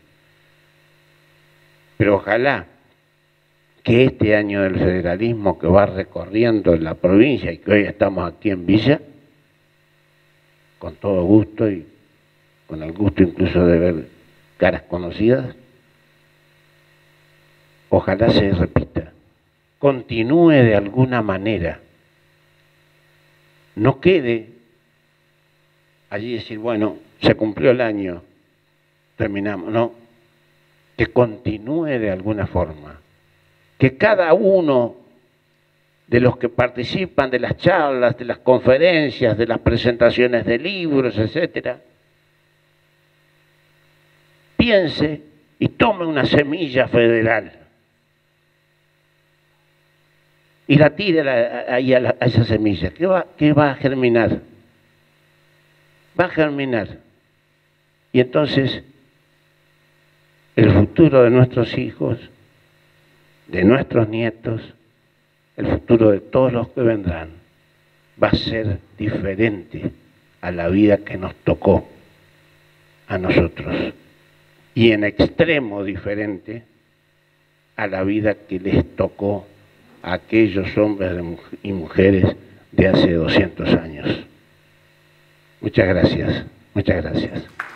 Pero ojalá que este año del federalismo que va recorriendo la provincia y que hoy estamos aquí en Villa, con todo gusto y con el gusto incluso de ver caras conocidas, ojalá se repita, continúe de alguna manera, no quede allí decir, bueno, se cumplió el año, terminamos, no, que continúe de alguna forma, que cada uno de los que participan de las charlas, de las conferencias, de las presentaciones de libros, etcétera, piense y tome una semilla federal y la tire ahí a esa semilla. ¿Qué va a germinar? Va a germinar. Y entonces el futuro de nuestros hijos, de nuestros nietos, el futuro de todos los que vendrán, va a ser diferente a la vida que nos tocó a nosotros. Y en extremo diferente a la vida que les tocó a aquellos hombres y mujeres de hace 200 años. Muchas gracias, muchas gracias.